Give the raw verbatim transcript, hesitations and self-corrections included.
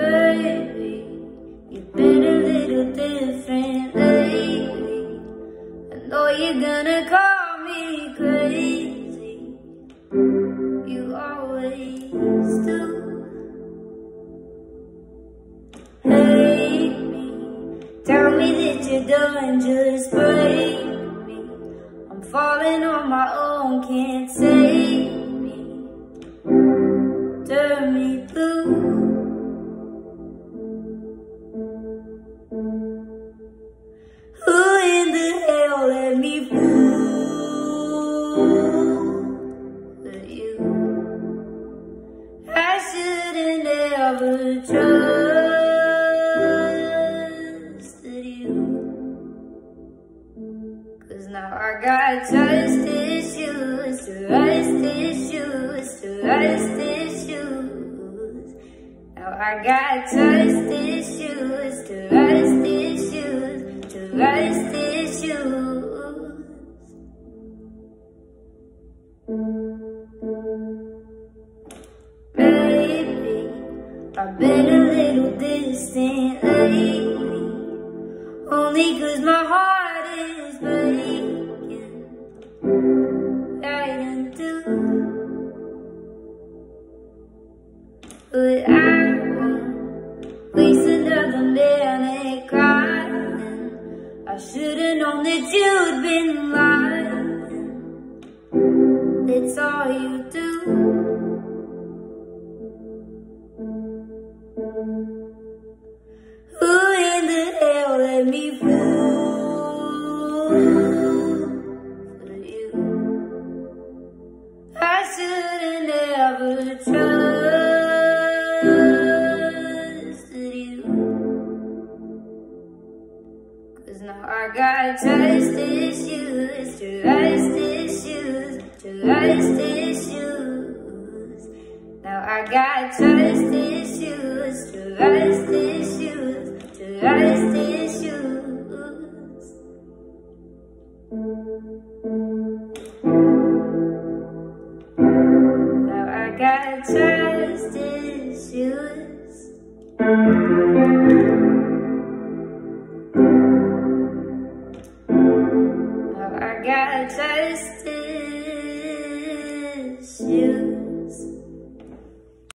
Baby, you've been a little different lately. I know you're gonna call me crazy. You always do. Hate me, tell me that you're done, just break me. I'm falling on my own, can't save me. Turn me blue. Who in the hell let me fool with you? I should've never trusted you. Cause now I got trust issues, trust issues, trust issues. Now I got trust issues, trust issues, trust issues. Baby, I've been a little distant lately, only cause my heart is breaking right in two. But I won't waste another minute crying. I should've known that you'd been lying. That's all you do. Who in the hell let me fool for you? I should've never trusted you. Cause now I got trust issues, trust issues, trust issues. Now I got trust issues, trust issues, trust issues. Now I got trust issues.